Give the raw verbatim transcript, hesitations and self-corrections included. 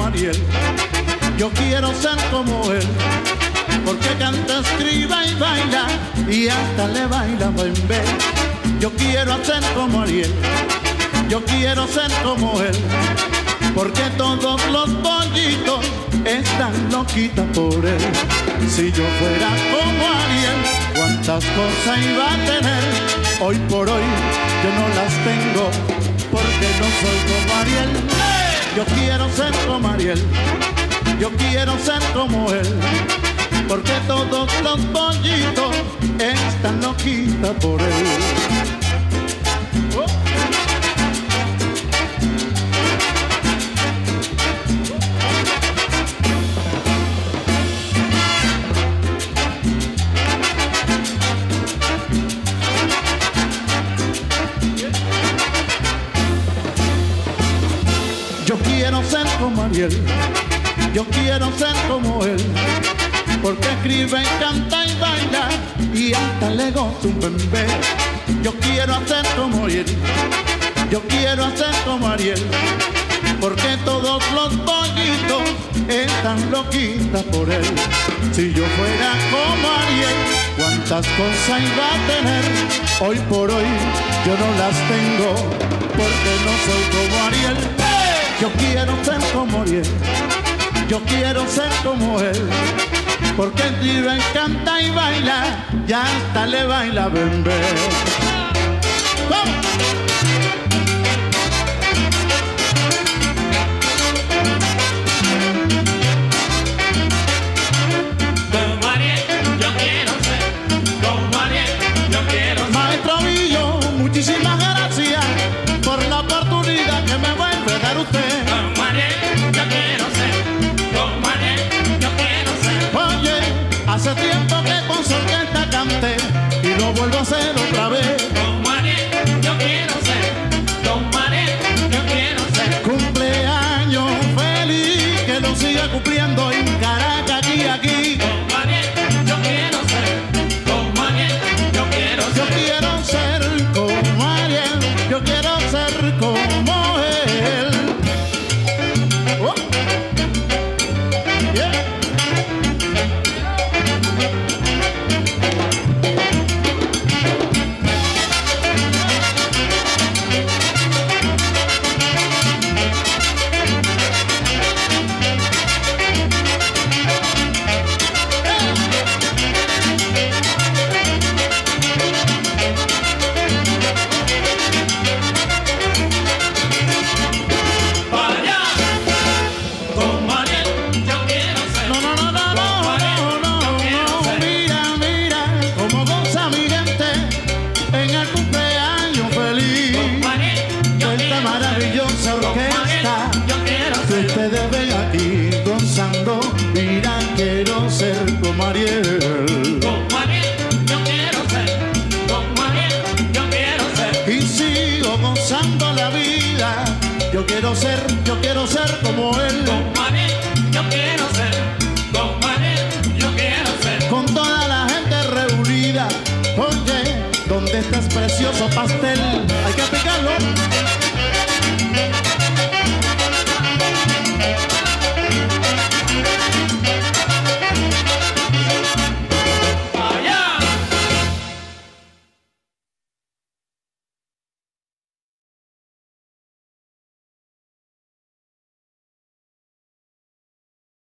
Ariel, yo quiero ser como él, porque canta, escribe y baila, y hasta le baila bembé. Yo quiero ser como Ariel, yo quiero ser como él, porque todos los pollitos están loquitas por él. Si yo fuera como Ariel, cuántas cosas iba a tener. Hoy por hoy yo no las tengo, porque no soy como Ariel. Yo quiero ser como Ariel, yo quiero ser como él, porque todos los pollitos están loquitas por él. Oh. Yo quiero ser como Ariel, yo quiero ser como él, porque escribe, canta y baila, y hasta le goza un bembé. Yo quiero hacer como Ariel, yo quiero hacer como Ariel, porque todos los pollitos están loquitas por él. Si yo fuera como Ariel, cuántas cosas iba a tener. Hoy por hoy yo no las tengo, porque no soy como Ariel. Yo quiero ser como Ariel, yo quiero ser como él, porque escribe, canta y baila, y hasta le baila bembé. ¡Vamos! Como Ariel, yo quiero ser, como Ariel, yo quiero ser. Maestro Villo, muchísimas gracias por la oportunidad que me vuelve a dar usted. Como Ariel, yo quiero ser, como Ariel, yo quiero ser. Oye, hace tiempo que con su orquesta canté y lo vuelvo a hacer otra vez. Como Ariel, yo quiero ser, como Ariel, yo quiero ser. Cumpleaños feliz, que lo siga cumpliendo en Caracas y aquí. Como Ariel, yo quiero ser, como Ariel, yo quiero Yo ser. quiero ser como Ariel, yo quiero ser como él. Oh. Yeah. Para allá. Como Ariel, yo quiero ser. No, no, no, no, no, no, no, no. Mira, mira cómo goza mi gente en el cumpleaños feliz Como Ariel, yo de esta quiero maravillosa ser. Como orquesta Ariel, yo quiero que ser. ustedes ven aquí gozando. Mira, quiero ser como Ariel Como Ariel, yo quiero ser. Como Ariel, yo quiero ser. y sigo gozando la vida. Yo quiero ser, yo quiero ser como él, Como Ariel, yo quiero ser. Como Ariel, yo quiero ser. con toda la gente reunida. Oye, ¿dónde está ese precioso pastel? Hay que picarlo.